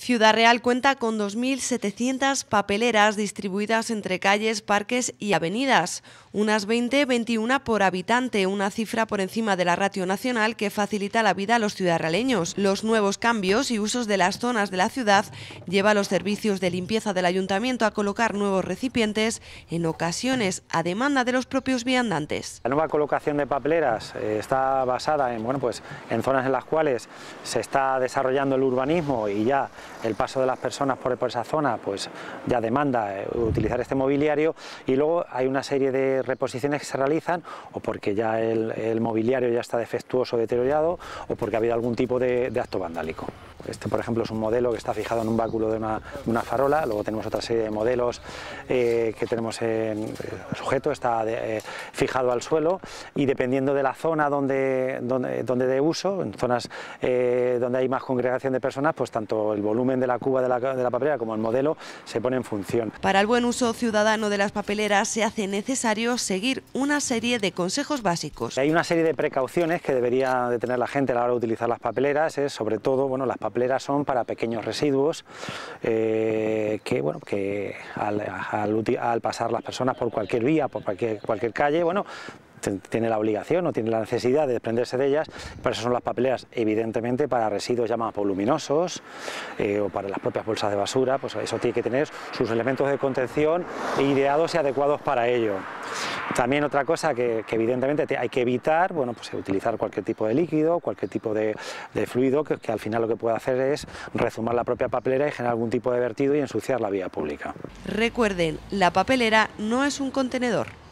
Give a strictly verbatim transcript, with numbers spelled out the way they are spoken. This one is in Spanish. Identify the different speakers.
Speaker 1: Ciudad Real cuenta con dos mil setecientas papeleras distribuidas entre calles, parques y avenidas, unas veinte veintiuna por habitante, una cifra por encima de la ratio nacional que facilita la vida a los ciudadraleños. Los nuevos cambios y usos de las zonas de la ciudad lleva a los servicios de limpieza del ayuntamiento a colocar nuevos recipientes, en ocasiones a demanda de los propios viandantes.
Speaker 2: La nueva colocación de papeleras eh, está basada en, bueno, pues, en zonas en las cuales se está desarrollando el urbanismo y ya el paso de las personas por, por esa zona pues ya demanda eh, utilizar este mobiliario, y luego hay una serie de reposiciones que se realizan o porque ya el, el mobiliario ya está defectuoso o deteriorado o porque ha habido algún tipo de, de acto vandálico. Este, por ejemplo, es un modelo que está fijado en un báculo de una, una farola. Luego tenemos otra serie de modelos eh, que tenemos en el sujeto, está de, eh, fijado al suelo, y dependiendo de la zona donde, donde, donde de uso, en zonas eh, donde hay más congregación de personas, pues tanto el volumen de la cuba de la, de la papelera como el modelo se pone en función.
Speaker 1: Para el buen uso ciudadano de las papeleras se hace necesario seguir una serie de consejos básicos.
Speaker 2: Hay una serie de precauciones que debería de tener la gente a la hora de utilizar las papeleras. Es, sobre todo, bueno, las papeleras son para pequeños residuos eh, que, bueno, que al, al, al pasar las personas por cualquier vía, por cualquier, cualquier calle, bueno, tiene la obligación o tiene la necesidad de desprenderse de ellas. Por eso son las papeleras, evidentemente, para residuos ya más voluminosos eh, o para las propias bolsas de basura. Pues eso tiene que tener sus elementos de contención ideados y adecuados para ello. También otra cosa que, que evidentemente hay que evitar, bueno, pues utilizar cualquier tipo de líquido, cualquier tipo de, de fluido que, que al final lo que puede hacer es rezumar la propia papelera y generar algún tipo de vertido y ensuciar la vía pública.
Speaker 1: Recuerden, la papelera no es un contenedor.